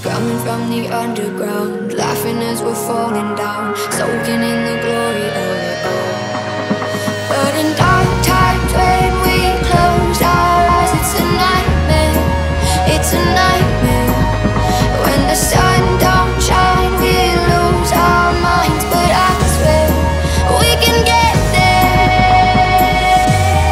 coming from the underground, laughing as we're falling down, soaking in the glory of it all. But in dark times when we close our eyes, it's a nightmare, it's a nightmare. When the sun don't shine, we lose our minds, but I swear we can get there.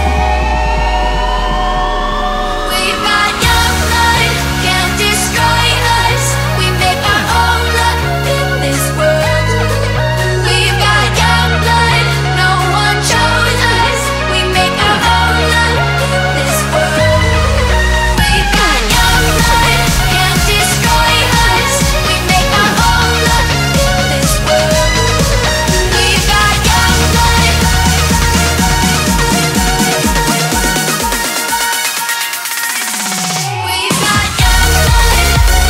We've got young blood, can't destroy us. We make our own luck in this world. We've got young blood, no one chose us. We make our own luck in this world. We've got young blood, can't destroy us. We make our own luck in this world. We've got young blood. We've got young blood.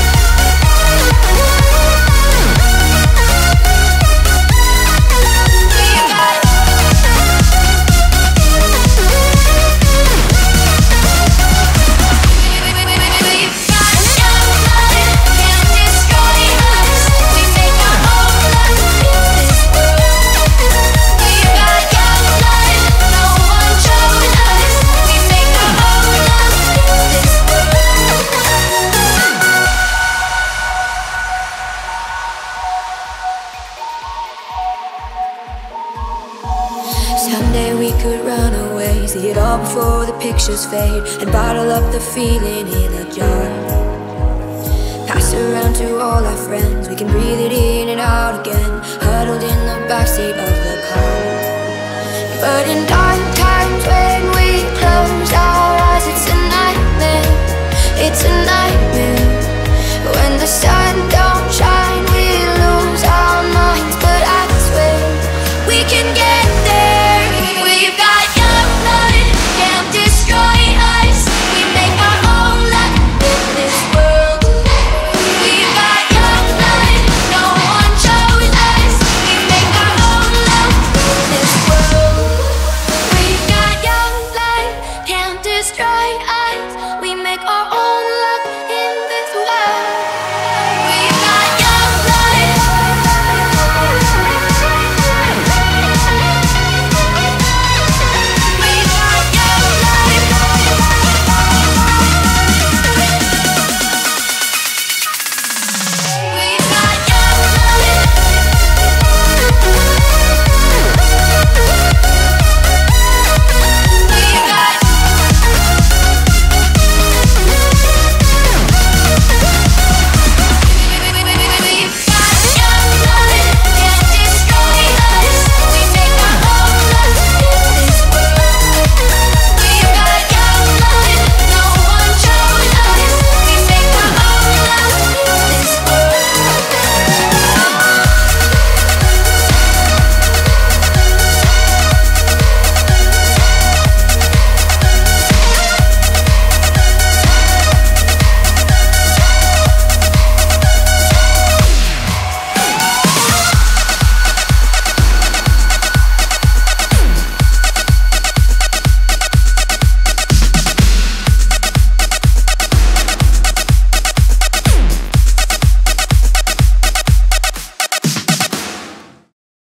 We've got We've got young blood, can't destroy us. We make our own luck in this world. We've got young blood, no one chose us. We make our own luck in this world. Someday we could run away, see it all before the pictures fade, and bottle up the feeling in a jar. Pass it around to all our friends, we can breathe it in and out again, huddled in the backseat of the car. But in dark